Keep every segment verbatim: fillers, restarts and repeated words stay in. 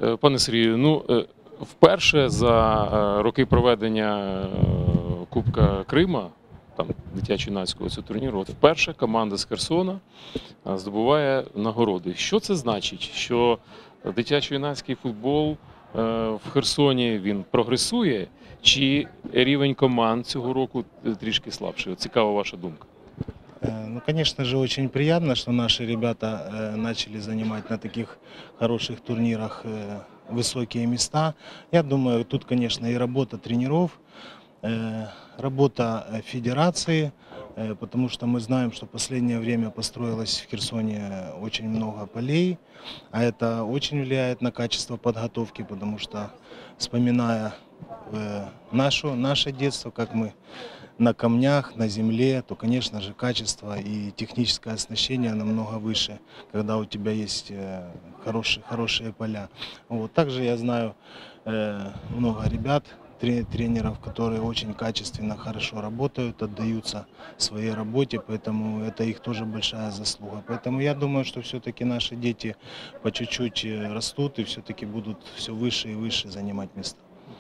Пане Сергію, ну, вперше за роки проведення Кубка Крима, там, дитячо-юнацького цього турніру, от вперше команда з Херсона здобуває нагороди. Що це значить? Що дитячо-юнацький футбол в Херсоні, він прогресує, чи рівень команд цього року трішки слабший? Цікава ваша думка. Ну, конечно же, очень приятно, что наши ребята э, начали занимать на таких хороших турнирах э, высокие места. Я думаю, тут, конечно, и работа тренеров, э, работа федерации, э, потому что мы знаем, что в последнее время построилось в Херсоне очень много полей, а это очень влияет на качество подготовки, потому что, вспоминая э, нашу, наше детство, как мы на камнях, на земле, то, конечно же, качество и техническое оснащение намного выше, когда у тебя есть хорошие, хорошие поля. Вот. Также я знаю э, много ребят, тренеров, которые очень качественно, хорошо работают, отдаются своей работе, поэтому это их тоже большая заслуга. Поэтому я думаю, что все-таки наши дети по чуть-чуть растут и все-таки будут все выше и выше занимать места.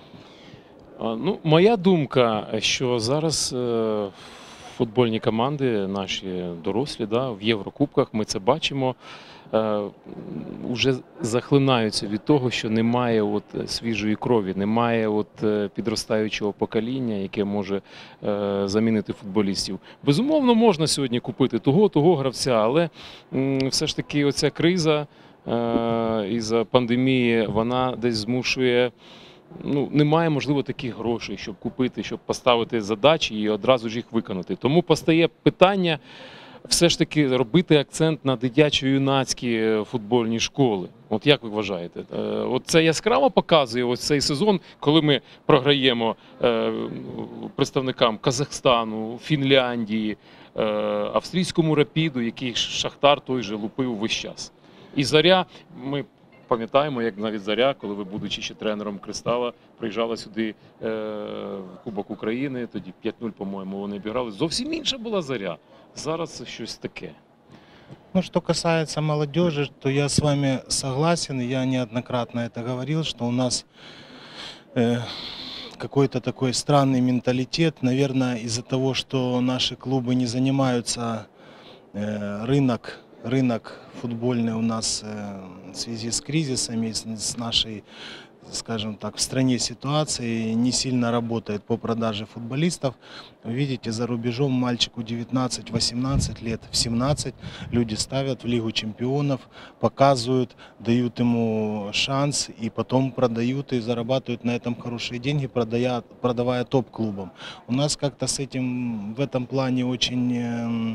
Ну, моя думка, що зараз е, футбольні команди, наші дорослі, да, в Єврокубках, ми це бачимо, е, вже захлинаються від того, що немає от свіжої крові, немає от підростаючого покоління, яке може е, замінити футболістів. Безумовно, можна сьогодні купити того, того гравця, але м, все ж таки оця криза е, із-за пандемії, вона десь змушує. Ну, немає, можливо, таких грошей, щоб купити, щоб поставити задачі і одразу ж їх виконати. Тому постає питання все ж таки робити акцент на дитячо-юнацькі футбольні школи. От як ви вважаєте? От це яскраво показує ось цей сезон, коли ми програємо представникам Казахстану, Фінляндії, австрійському Рапіду, який Шахтар той же лупив весь час. І Зоря, ми пам'ятаємо, як навіть Зоря, коли ви, будучи ще тренером Кристала, приїжджала сюди е, в Кубок України, тоді п'ять нуль, по-моєму, вони обіграли. Зовсім інша була Зоря. Зараз це щось таке. Ну, что касается молодежи, то я с вами согласен, я неоднократно это говорил, что у нас э, какой-то такой странный менталитет, наверное, из-за того, что наши клубы не занимаются, э, рынок, рынок футбольный у нас в связи с кризисами, с нашей, скажем так, в стране ситуацией не сильно работает по продаже футболистов. Вы видите, за рубежом мальчику девятнадцать-восемнадцать лет, в семнадцать люди ставят в Лигу чемпионов, показывают, дают ему шанс и потом продают и зарабатывают на этом хорошие деньги, продая, продавая топ-клубам. У нас как-то с этим в этом плане очень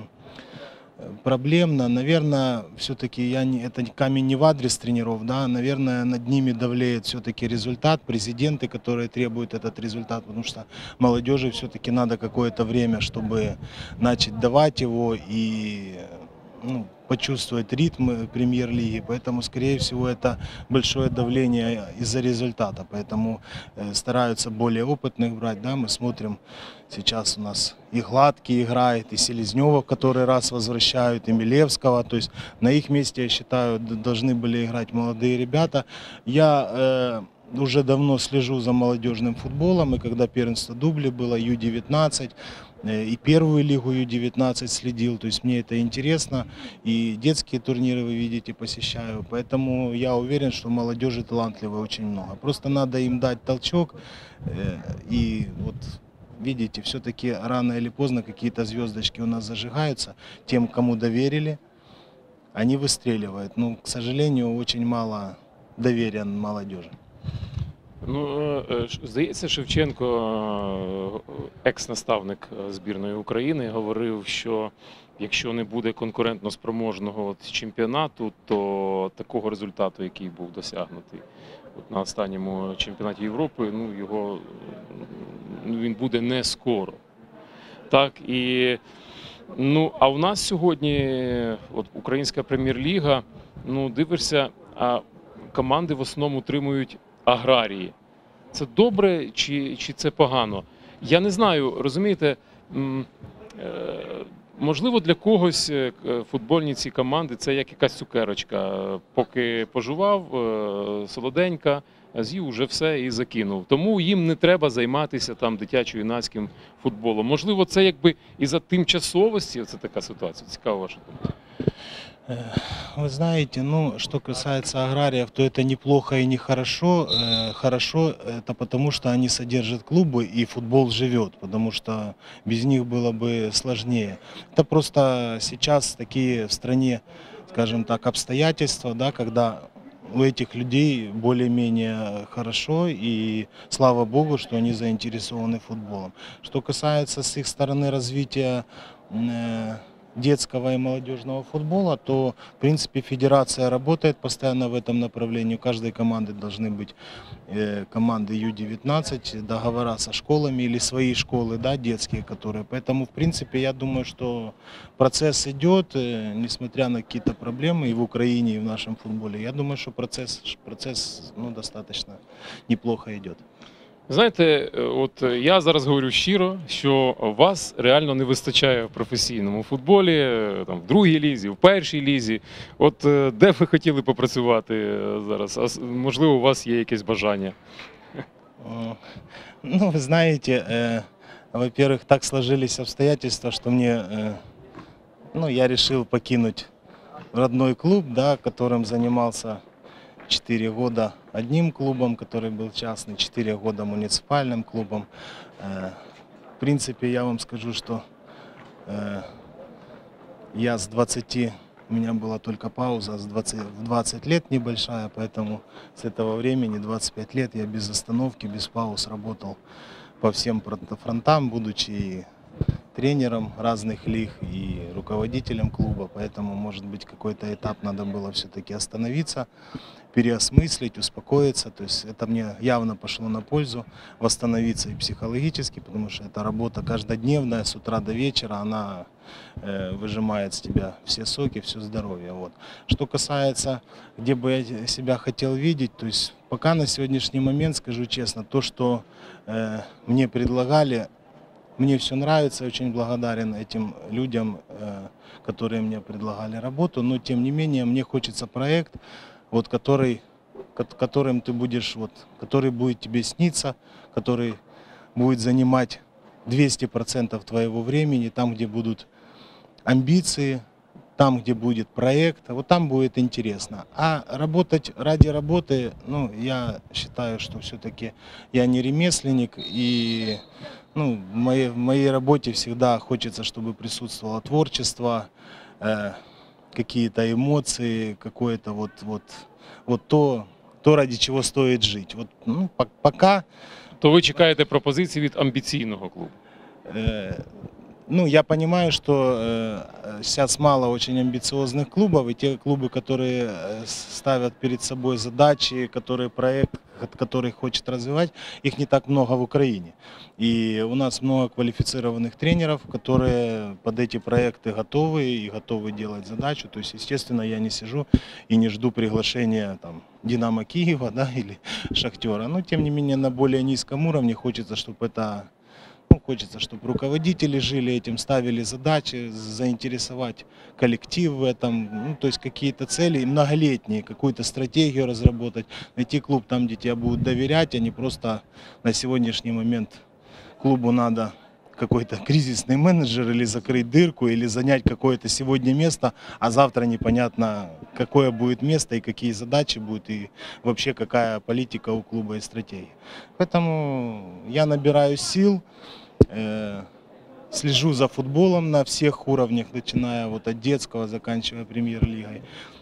проблемно. Наверное, все-таки я не, это камень не в адрес тренеров, да, наверное, над ними давлеет все-таки результат, президенты, которые требуют этот результат, потому что молодежи все-таки надо какое-то время, чтобы начать давать его и, ну, почувствовать ритм премьер-лиги, поэтому, скорее всего, это большое давление из-за результата, поэтому э, стараются более опытных брать, да, мы смотрим, сейчас у нас и Гладкий играет, и Селезнева в который раз возвращают, и Милевского, то есть на их месте, я считаю, должны были играть молодые ребята. Я э, уже давно слежу за молодежным футболом, и когда первенство Дубли было, ю девятнадцать, и первую лигу ю девятнадцать следил, то есть мне это интересно, и детские турниры, вы видите, посещаю, поэтому я уверен, что молодежи талантливой очень много. Просто надо им дать толчок, и вот видите, все-таки рано или поздно какие-то звездочки у нас зажигаются, тем, кому доверили, они выстреливают, но, к сожалению, очень мало доверия молодежи. Ну, здається, Шевченко, екс-наставник збірної України, говорив, що якщо не буде конкурентно спроможного от чемпіонату, то такого результату, який був досягнутий от на останньому чемпіонаті Європи, ну, його, він буде не скоро. Так, і, ну, а у нас сьогодні от українська прем'єр-ліга, ну, дивишся, а команди в основному утримують аграрії. Це добре чи, чи це погано? Я не знаю, розумієте, Можливо, для когось е, к- футбольні ці команди це як якась цукерочка. Е, Поки пожував, е, солоденька, а з'їв уже все і закинув. Тому їм не треба займатися там дитячо-юнацьким футболом. Можливо, це якби із-за тимчасовості це така ситуація. Цікава ваша думка. Э, Вы знаете, ну, что касается аграриев, то это неплохо и нехорошо. Э, Хорошо это потому, что они содержат клубы и футбол живет, потому что без них было бы сложнее. Это просто сейчас такие в стране, скажем так, обстоятельства, да, когда у этих людей более-менее хорошо, и слава богу, что они заинтересованы футболом. Что касается с их стороны развития э, детского и молодежного футбола, то, в принципе, федерация работает постоянно в этом направлении. У каждой команды должны быть э, команды ю девятнадцать, договора со школами или свои школы, да, детские, которые. Поэтому, в принципе, я думаю, что процесс идет, э, несмотря на какие-то проблемы и в Украине, и в нашем футболе. Я думаю, что процесс, процесс ну, достаточно неплохо идет. Знаєте, е, от е, я зараз говорю щиро, що вас реально не вистачає в професійному футболі, е, там, в другій лізі, в першій лізі. От е, де ви хотіли попрацювати е, зараз? А с- можливо, у вас є якесь бажання? Э, Ну, вы знаете, э, во-первых, так сложились обстоятельства, что мне, э, ну, я решил покинуть родной клуб, да, которым занимался четыре года одним клубом, который был частный, четыре года муниципальным клубом. Э, В принципе, я вам скажу, что э, я с двадцати, у меня была только пауза, с двадцати, в двадцать лет небольшая, поэтому с этого времени, двадцать пять лет, я без остановки, без пауз работал по всем фрон- фронтам, будучи и тренером разных лиг и руководителем клуба, поэтому, может быть, какой-то этап надо было все-таки остановиться, переосмыслить, успокоиться, то есть это мне явно пошло на пользу, восстановиться и психологически, потому что эта работа каждодневная, с утра до вечера, она э, выжимает с тебя все соки, все здоровье. Вот. Что касается, где бы я себя хотел видеть, то есть пока на сегодняшний момент, скажу честно, то, что э, мне предлагали, мне все нравится, я очень благодарен этим людям, э, которые мне предлагали работу, но тем не менее мне хочется проект, вот, который, ко- которым ты будешь, вот, который будет тебе сниться, который будет занимать двести процентов твоего времени, там, где будут амбиции, там, где будет проект, вот там будет интересно. А работать ради работы, ну, я считаю, что все-таки я не ремесленник, и ну, в, моей, в моей работе всегда хочется, чтобы присутствовало творчество, э, какие-то эмоции, какое-то вот, вот, вот то, то, ради чего стоит жить. Вот, ну, по- пока То ви чекаєте пропозиції від амбіційного клубу? Э, Ну, я понимаю, что э, сейчас мало очень амбициозных клубов, и те клубы, которые э, с- ставят перед собой задачи, которые проект, кот- который хочет развивать, их не так много в Украине. И у нас много квалифицированных тренеров, которые под эти проекты готовы и готовы делать задачу. То есть, естественно, я не сижу и не жду приглашения там, Динамо Киева, да, или Шахтера. Но, тем не менее, на более низком уровне хочется, чтобы это ну, хочется, чтобы руководители жили этим, ставили задачи, заинтересовать коллектив в этом, ну, то есть какие-то цели многолетние, какую-то стратегию разработать, найти клуб там, где тебя будут доверять, а не просто на сегодняшний момент клубу надо какой-то кризисный менеджер или закрыть дырку, или занять какое-то сегодня место, а завтра непонятно, какое будет место и какие задачи будут, и вообще какая политика у клуба и стратегия. Поэтому я набираю сил, э, слежу за футболом на всех уровнях, начиная вот от детского, заканчивая премьер-лигой.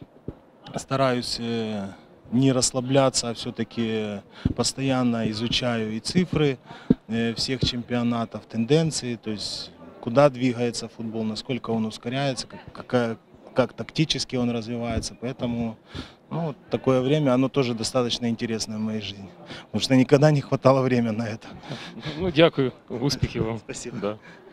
Стараюсь э, не расслабляться, а все-таки постоянно изучаю и цифры э, всех чемпионатов, тенденции, то есть куда двигается футбол, насколько он ускоряется, как, какая, как тактически он развивается. Поэтому ну, вот такое время, оно тоже достаточно интересное в моей жизни, потому что никогда не хватало времени на это. Ну, дякую, успіхів вам. Спасибо. Да.